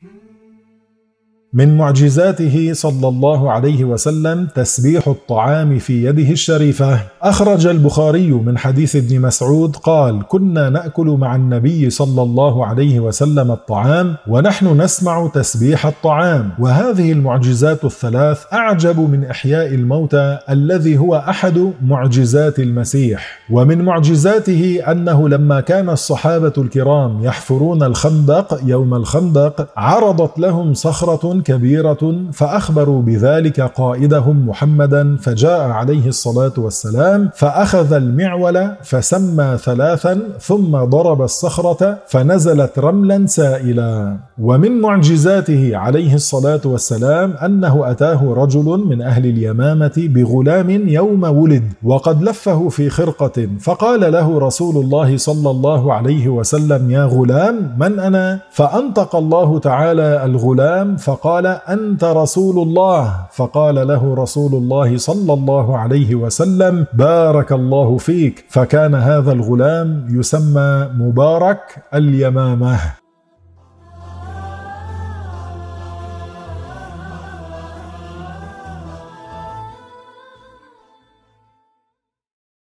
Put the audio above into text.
من معجزاته صلى الله عليه وسلم تسبيح الطعام في يده الشريفة. أخرج البخاري من حديث ابن مسعود قال: كنا نأكل مع النبي صلى الله عليه وسلم الطعام ونحن نسمع تسبيح الطعام. وهذه المعجزات الثلاث أعجب من إحياء الموتى الذي هو أحد معجزات المسيح. ومن معجزاته أنه لما كان الصحابة الكرام يحفرون الخندق يوم الخندق عرضت لهم صخرة كبيرة فأخبروا بذلك قائدهم محمدا، فجاء عليه الصلاة والسلام فأخذ المعول فسمى ثلاثا ثم ضرب الصخرة فنزلت رملا سائلا. ومن معجزاته عليه الصلاة والسلام أنه أتاه رجل من أهل اليمامة بغلام يوم ولد وقد لفه في خرقة، فقال له رسول الله صلى الله عليه وسلم: يا غلام من أنا؟ فأنطق الله تعالى الغلام فقال: أنت رسول الله. فقال له رسول الله صلى الله عليه وسلم: بارك الله فيك. فكان هذا الغلام يسمى مبارك اليمامة.